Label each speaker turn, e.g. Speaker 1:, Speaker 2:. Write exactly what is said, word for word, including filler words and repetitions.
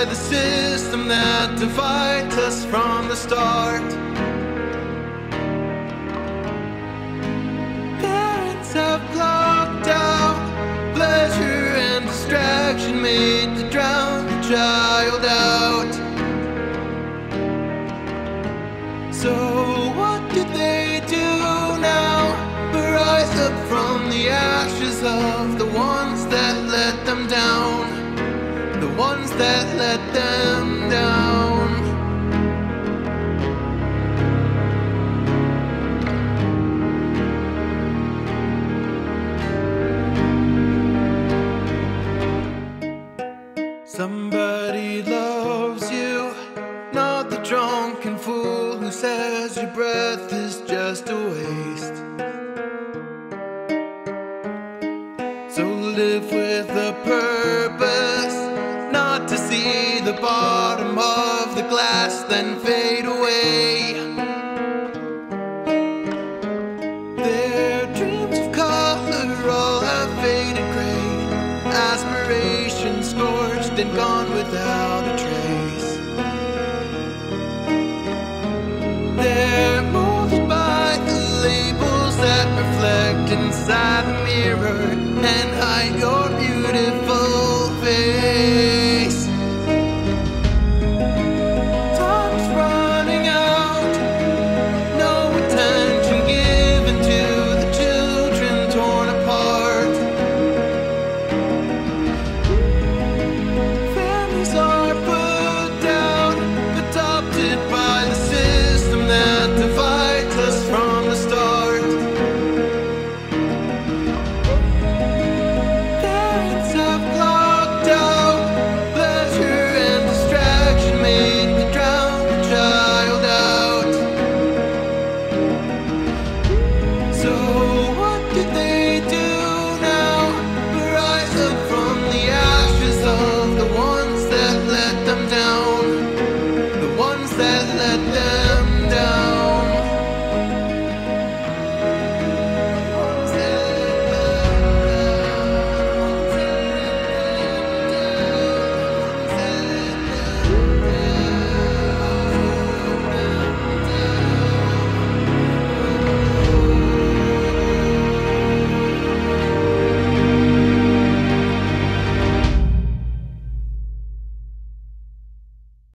Speaker 1: by the system that divides us from the start. Parents have blocked out pleasure and distraction, made to drown the child out. So what do they do now? Rise up from the ashes of the ones that let them down, the ones that let them down. Somebody loves you, not the drunken fool who says your breath is just a waste. So live with a purpose, not to see the bottom of the glass then fade away.